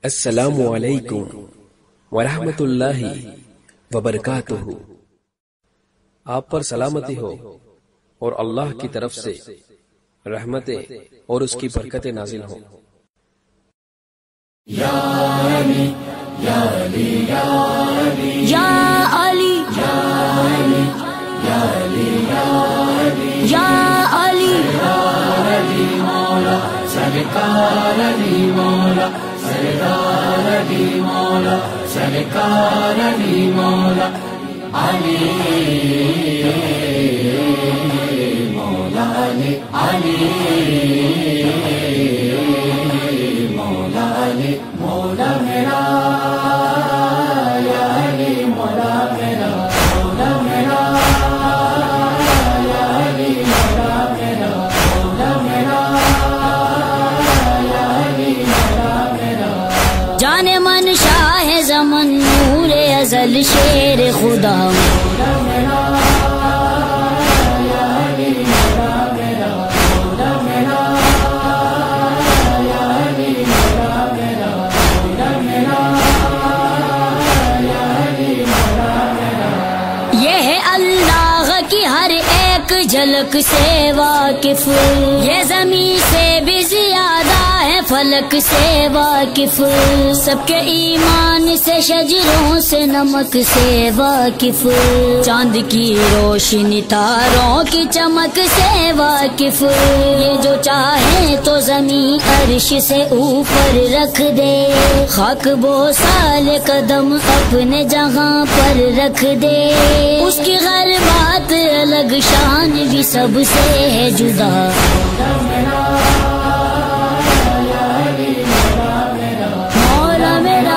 السلام علیکم ورحمۃ اللہ وبرکاتہ۔ آپ پر سلامتی ہو اور اللہ کی طرف سے رحمتیں اور اس کی برکتیں نازل ہوں۔ یا علی یا علی یا علی یا علی یا علی یا علی یا علی علی مولا سرکار علی مولا سردار علی مولا سرکار علی مولا علی مولا علی علی مولا علی مولا میرا یا علی مولا میرا مولا میرا یا علی مولا میرا مولا میرا یا علی مولا میرا جان من شاہ زمن نور ازل شیر خدا مولا میرا یا علی مولا میرا مولا میرا یا علی مولا میرا مولا میرا یا علی مولا میرا یہ ہے اللہ کی ہر ایک جھلک سے واقف، یہ زمین سے بھی زیادہ ہے فلک سے واقف، سب کے ایمان سے شجروں سے نمک سے واقف، چاند کی روشنی تاروں کی چمک سے واقف، یہ جو چاہے تو زمین عرش سے اوپر رکھ دے، خاک بوسال قدم اپنے جہاں پر رکھ دے، اس کی ہر بات الگ شان بھی سب سے ہے جدا۔ مولا میرا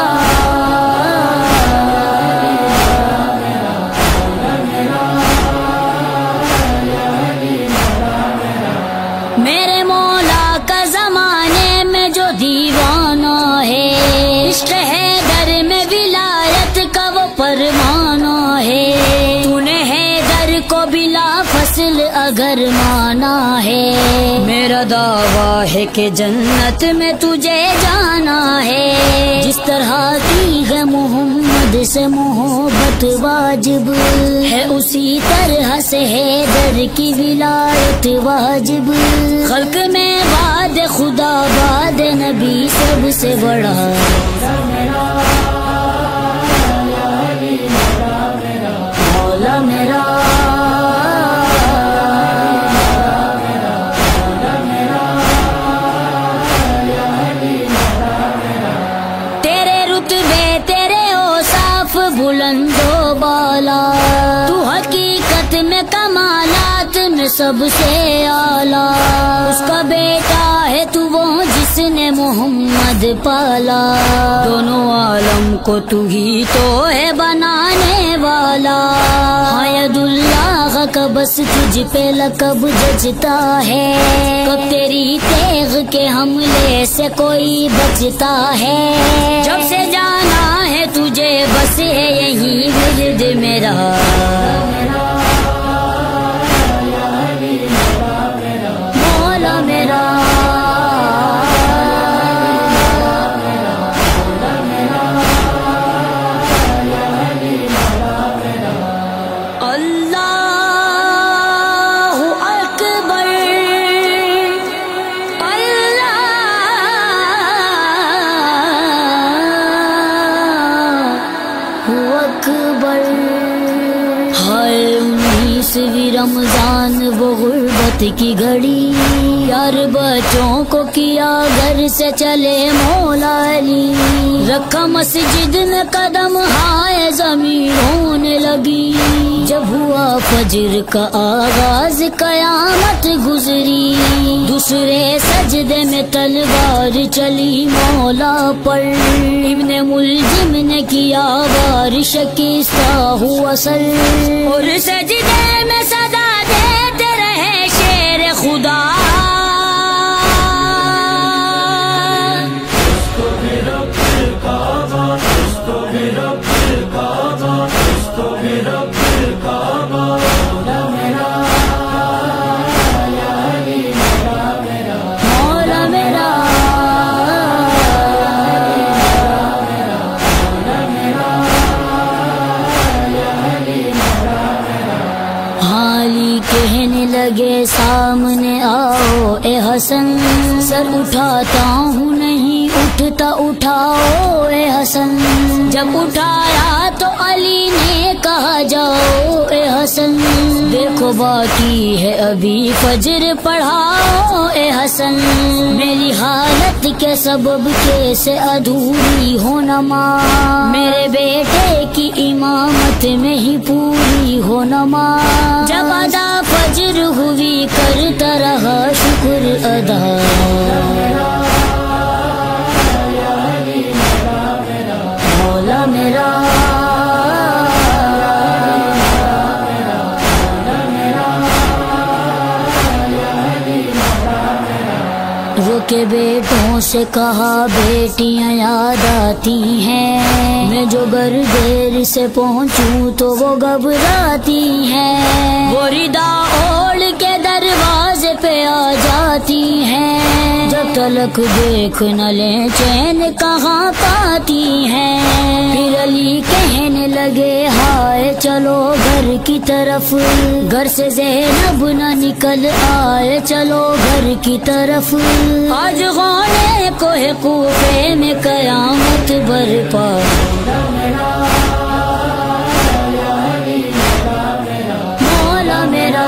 میرے مولا کا زمانے میں جو دیوانہ ہے، عشق ہے در میں ولایت کا وہ پروانہ ہے، تو نے حیدر کو بلا فصل اگر مانا ہے، میرا دعویٰ ہے کہ جنت میں تجھے جانا ہے، جس طرح کی ہے محمد سے محبت واجب ہے، اسی طرح سے حیدر کی ولایت واجب، خلق میں بعد خدا بعد نبی سب سے بڑا۔ مولا میرا تیرے رتبے تیرے اوصاف بلند و بالا، تو حقیقت میں کمالات میں سب سے اعلیٰ، اس کا بیٹا ہے تو وہ جس نے محمد پالا، دونوں عالم کو تو ہی تو ہے بنانے والا، حید اللہ کا بس تجھ پہ لقب ججتا ہے، کب تیری تیغ کے حملے سے کوئی بچتا ہے، جب سے جانا ہے تجھے بس ہے یہی ورد میرا۔ مولا میرا اللہ اکبر اللہ اکبر۔ ہائے 19ویں رمضان وہ غربت کی گھڑی، یار بچوں کو کیا گھر سے چلے مولا علی، رکھا مسجد میں قدم ہائے زمین ہونے لگی، جب ہوا فجر کا آغاز قیامت گزری، دوسرے سجدے میں تلوار چلی مولا پر، ابن ملجم نے کیا وار شکستہ ہوا سر، اور سجدے میں صدا دیتے رہے شیر خدا، مولا میرا سامنے آؤ اے حسن، سر اٹھاتا ہوں نہیں اٹھتا اٹھاؤ اے حسن، جب اٹھایا تو علی نے کہا جاؤ اے حسن، دیکھو باقی ہے ابھی فجر پڑھاؤ اے حسن، میری حالت کے سبب کیسے ادھوری ہو نماز، میرے بیٹے کی امامت میں ہی پوری ہو نماز، جب ادا فجر ہوئی کرتا رہا شکر ادا، مولا میرا رو کے بیٹوں سے کہا بیٹیاں یاد آتی ہیں، میں جو گر دیر سے پہنچوں تو وہ گھبراتی ہیں، وہ ردا اوڑھ کے دروازے پہ آ جاتی ہیں، جب تلک دیکھ نہ لیں چین کہاں پاتی ہیں، پھر علی کہنے لگے ہائے چلو گھر کی طرف، گھر سے زینب نہ نکل آئے چلو گھر کی طرف، آج غونے کوہ کوفے میں قیامت برپا، مولا میرا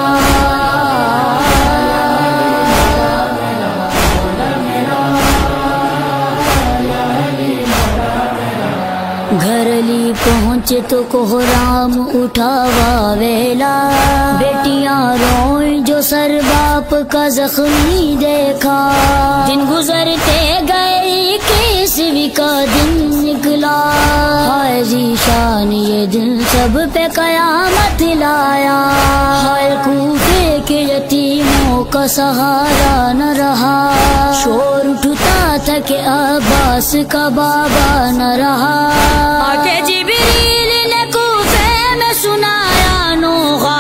گھر علی پہنچے تو کوہرام اٹھا واویلا، بیٹیاں روئیں جو سر باپ کا زخمی دیکھا، دن گزرتے گئے کیسویں کا دن نکلا، ہائے جی شان یہ دن سب پہ قیامت لایا، ہائے کوفے کے یتیموں کا سہارا نہ رہا، شور اٹھتا تھا کہ عباس کا بابا نہ رہا، آکے جبریل نے کوفے میں سنایا نوغا،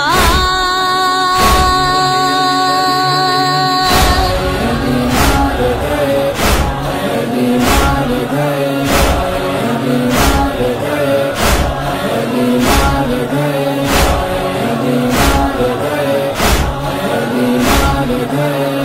گئے